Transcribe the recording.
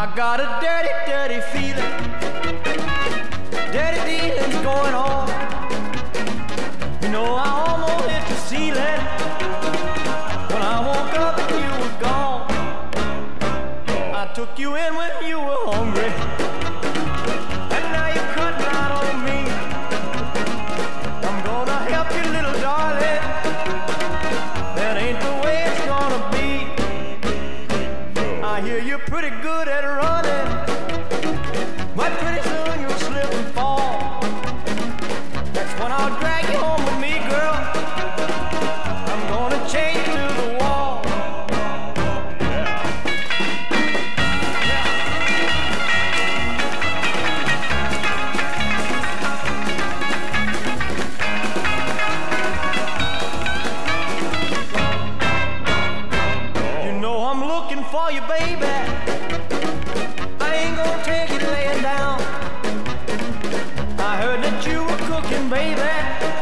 I got a dirty, dirty feeling. Dirty dealing's going on. You know I almost hit the ceiling when I woke up and you were gone. I took you in when you were hungry, and now you're cutting out on me. I'm gonna help you, little darling. That ain't the way it's gonna be. I hear you're pretty good at running, but pretty soon you'll slip and fall. That's when I'll drag you home with me, girl. I'm gonna chain you to the wall. You know I'm looking for you, baby. I ain't gonna take it laying down. I heard that you were cooking, baby.